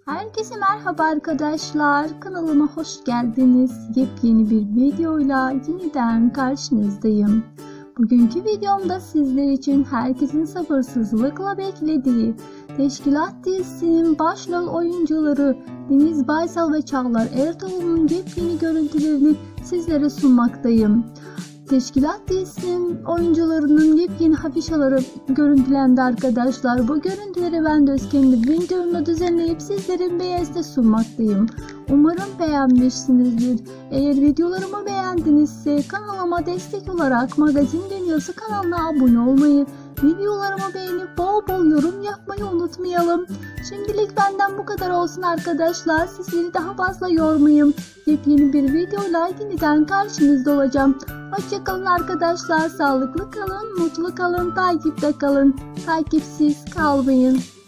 Herkese merhaba arkadaşlar. Kanalıma hoş geldiniz. Yepyeni bir videoyla yeniden karşınızdayım. Bugünkü videomda sizler için herkesin sabırsızlıkla beklediği Teşkilat dizisinin başrol oyuncuları Deniz Baysal ve Çağlar Ertuğrul'un yepyeni görüntülerini sizlere sunmaktayım. Teşkilat dizisinin oyuncularının yepyeni afişaları görüntülendi arkadaşlar. Bu görüntüleri ben de kendi videomla düzenleyip sizlerin beğenisine sunmaktayım. Umarım beğenmişsinizdir. Eğer videolarımı beğendinizse kanalıma destek olarak Magazin Dünyası kanalına abone olmayı, videolarımı beğenip bol bol yorum yapmayı unutmayalım. Şimdilik benden bu kadar olsun arkadaşlar. Sizleri daha fazla yormayayım. Yepyeni bir videoyla yeniden karşınızda olacağım. Hoşçakalın arkadaşlar. Sağlıklı kalın, mutlu kalın, takipte kalın. Takipsiz kalmayın.